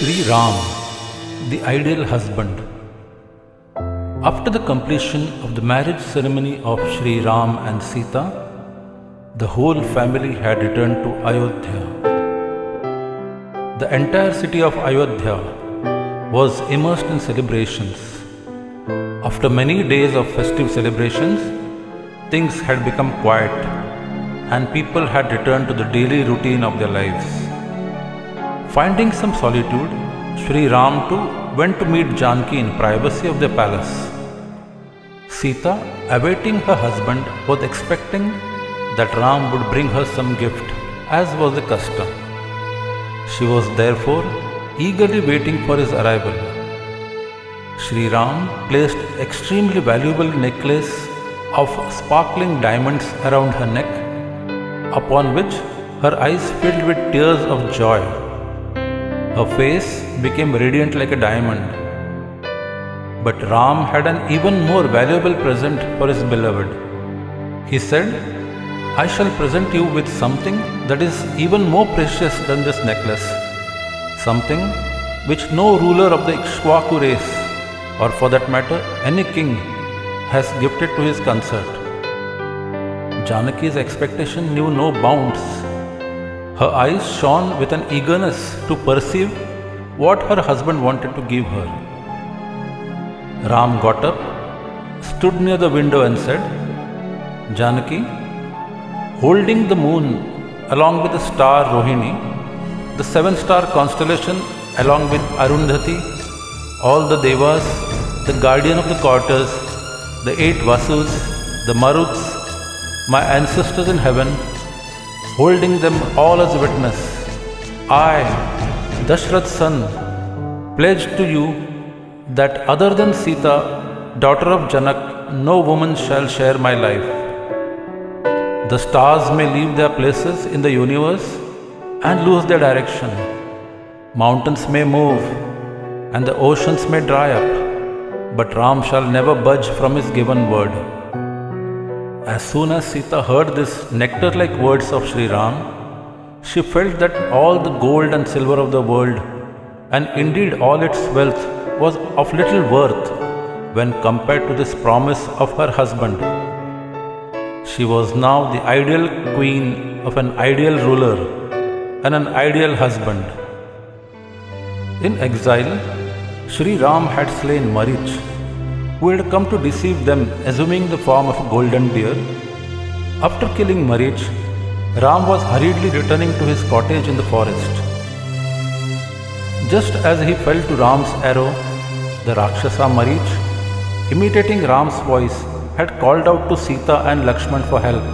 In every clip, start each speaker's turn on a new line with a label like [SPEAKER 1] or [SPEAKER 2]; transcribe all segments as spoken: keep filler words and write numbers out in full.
[SPEAKER 1] Shri Ram, the ideal husband. After the completion of the marriage ceremony of Shri Ram and Sita, the whole family had returned to Ayodhya. The entire city of Ayodhya was immersed in celebrations. After many days of festive celebrations, things had become quiet and people had returned to the daily routine of their lives. Finding some solitude, Shri Ram too went to meet Janaki in privacy of the palace. Sita, awaiting her husband, was expecting that Ram would bring her some gift, as was the custom. She was therefore eagerly waiting for his arrival. Shri Ram placed extremely valuable necklace of sparkling diamonds around her neck, upon which her eyes filled with tears of joy. Her face became radiant like a diamond. But Ram had an even more valuable present for his beloved. He said, "I shall present you with something that is even more precious than this necklace, something which no ruler of the Ikshwaku race, or for that matter any king, has gifted to his consort." Janaki's expectation knew no bounds. Her eyes shone with an eagerness to perceive what her husband wanted to give her. Ram got up, stood near the window and said, "Janaki, holding the moon along with the star Rohini, the seven-star constellation along with Arundhati, all the Devas, the guardian of the quarters, the eight Vasus, the Maruts, my ancestors in heaven, holding them all as witness, I, Dashrath's son, pledge to you that other than Sita, daughter of Janak, no woman shall share my life. The stars may leave their places in the universe and lose their direction. Mountains may move and the oceans may dry up, but Ram shall never budge from his given word." As soon as Sita heard these nectar-like words of Shri Ram, she felt that all the gold and silver of the world, and indeed all its wealth, was of little worth when compared to this promise of her husband. She was now the ideal queen of an ideal ruler and an ideal husband. In exile, Shri Ram had slain Marich, who had come to deceive them, assuming the form of a golden deer. After killing Marich, Ram was hurriedly returning to his cottage in the forest. Just as he fell to Ram's arrow, the Rakshasa Marich, imitating Ram's voice, had called out to Sita and Lakshman for help.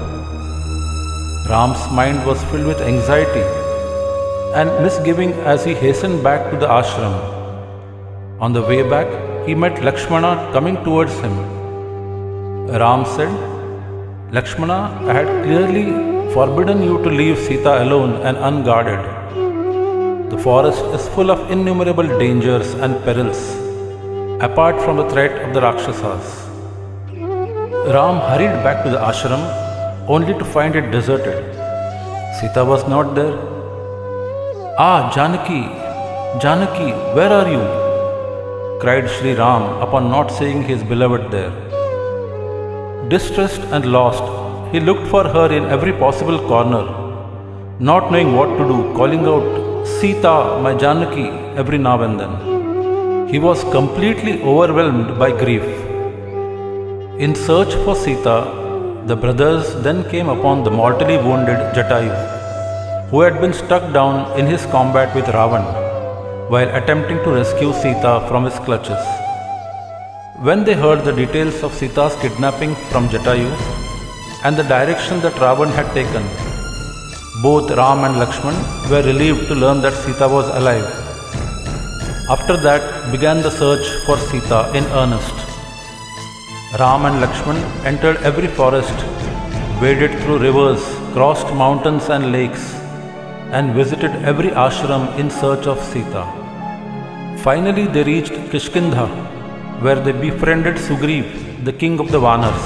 [SPEAKER 1] Ram's mind was filled with anxiety and misgiving as he hastened back to the ashram. On the way back, he met Lakshmana coming towards him. Ram said, "Lakshmana, I had clearly forbidden you to leave Sita alone and unguarded. The forest is full of innumerable dangers and perils, apart from the threat of the Rakshasas." Ram hurried back to the ashram, only to find it deserted. Sita was not there. "Ah, Janaki, Janaki, where are you?" cried Shri Ram upon not seeing his beloved there. Distressed and lost, he looked for her in every possible corner, not knowing what to do, calling out, "Sita, my Janaki," every now and then. He was completely overwhelmed by grief. In search for Sita, the brothers then came upon the mortally wounded Jatayu, who had been struck down in his combat with Ravan, while attempting to rescue Sita from his clutches. When they heard the details of Sita's kidnapping from Jatayu and the direction that Ravan had taken, both Ram and Lakshman were relieved to learn that Sita was alive. After that began the search for Sita in earnest. Ram and Lakshman entered every forest, waded through rivers, crossed mountains and lakes, and visited every ashram in search of Sita. Finally they reached Kishkindha, where they befriended Sugriv, the king of the Vanars.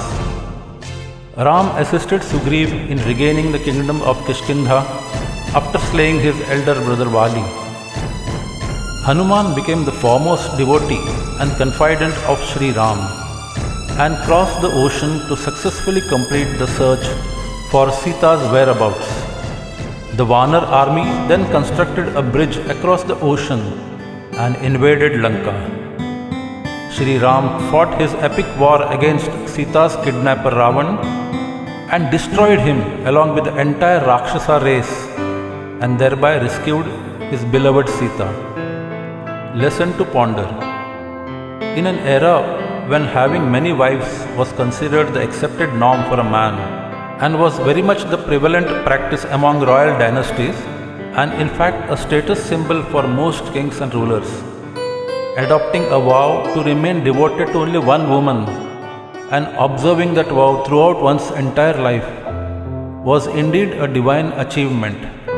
[SPEAKER 1] Ram assisted Sugriv in regaining the kingdom of Kishkindha after slaying his elder brother Vali. Hanuman became the foremost devotee and confidant of Sri Ram and crossed the ocean to successfully complete the search for Sita's whereabouts. The Vanar army then constructed a bridge across the ocean and invaded Lanka. Sri Ram fought his epic war against Sita's kidnapper Ravan and destroyed him along with the entire Rakshasa race and thereby rescued his beloved Sita. Lesson to ponder. In an era when having many wives was considered the accepted norm for a man and was very much the prevalent practice among royal dynasties and in fact a status symbol for most kings and rulers, adopting a vow to remain devoted to only one woman and observing that vow throughout one's entire life was indeed a divine achievement.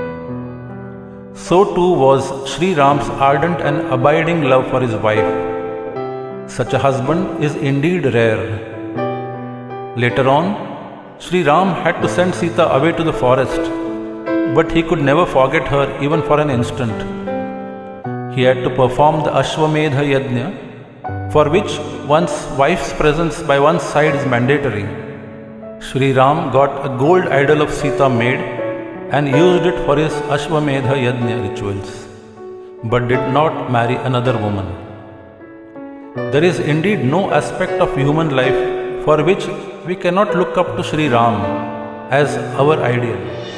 [SPEAKER 1] So too was Sri Ram's ardent and abiding love for his wife. Such a husband is indeed rare. Later on, Sri Ram had to send Sita away to the forest, but he could never forget her even for an instant. He had to perform the Ashwamedha Yajna, for which one's wife's presence by one's side is mandatory. Sri Ram got a gold idol of Sita made and used it for his Ashwamedha Yajna rituals, but did not marry another woman. There is indeed no aspect of human life for which we cannot look up to Sri Ram as our ideal.